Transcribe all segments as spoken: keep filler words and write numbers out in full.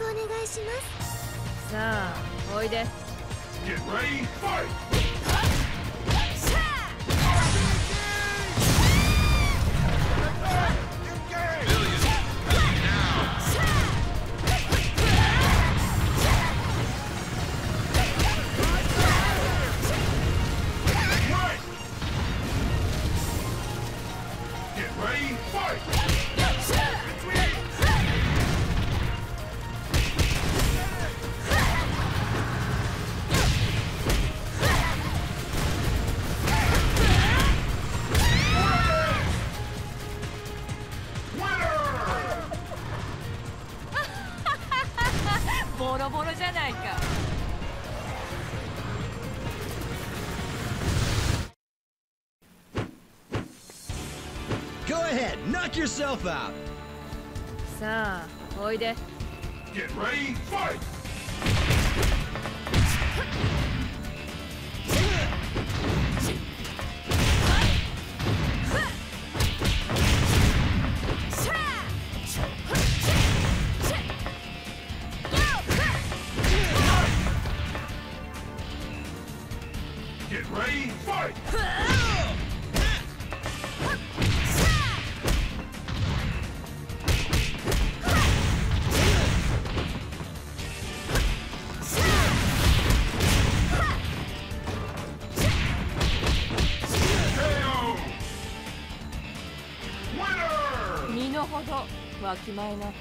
願いします。 さあおいで。 Get ready, fight! ボロボロじゃないか。 Go ahead, knock yourself out. さあおいで。 Get ready, fight! Get ready, fight! Winner! 身の程わきまえな。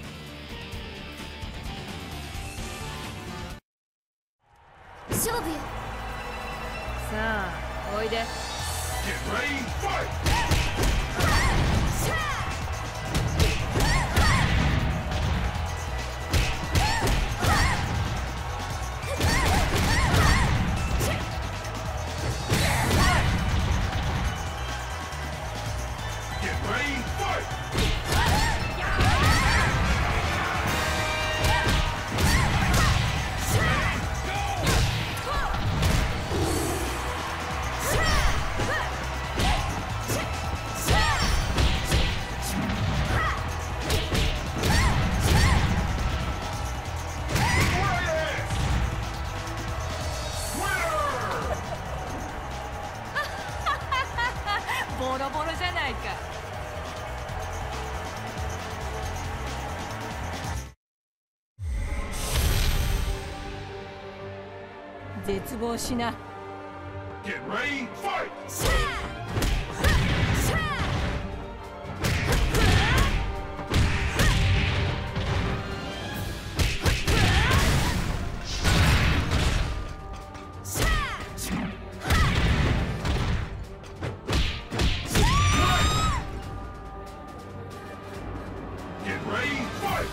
勝負よ。 さあおいで。 Get ready, fight! Get ready, fight! ボロボロじゃないか。絶望しな。 Get ready, fight! Get ready, fight!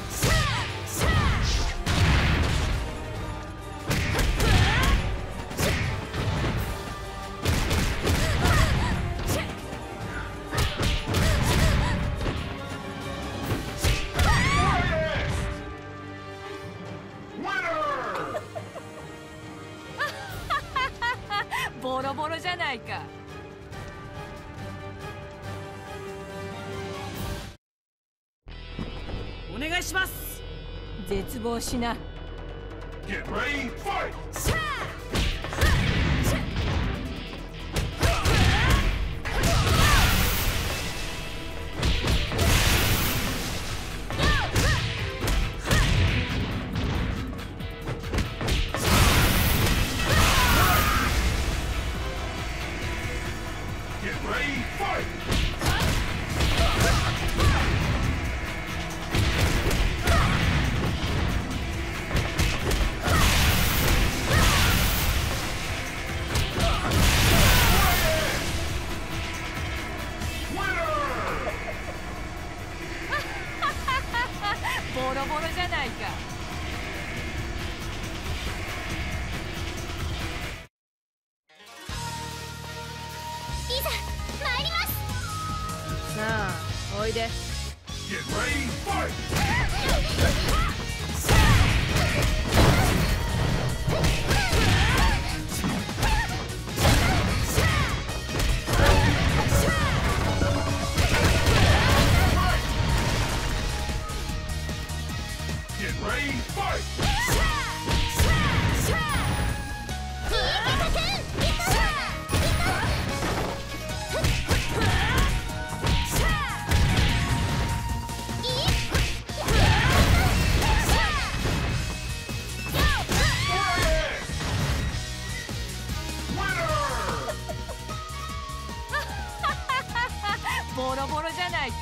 Winner! ボロボロじゃないか。 お願いします。 絶望しな。 Get ready, fight! Get ready, fight! Winner! ボロボロじゃないか。 いざ参ります。 さあおいで。 Get ready, fight! Get ready, fight! ボロボロじゃないか。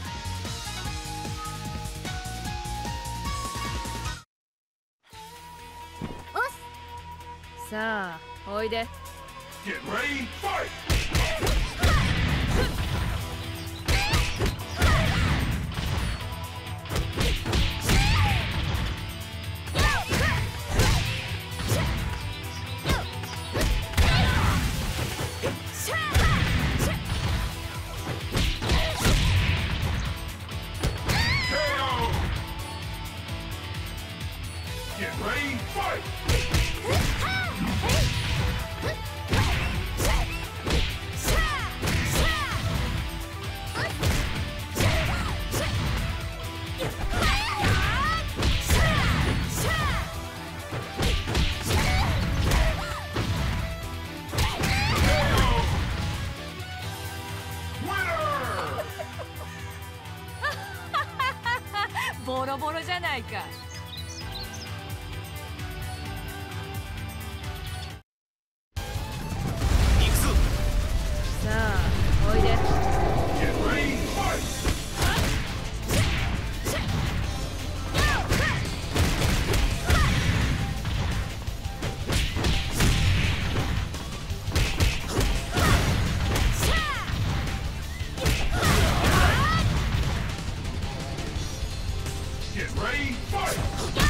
さあ、おいで。 Get ready, fight! Get ready, fight! Winner! ボロボロじゃないか。さあ、おいで。 Get ready, fight! Get ready, fight!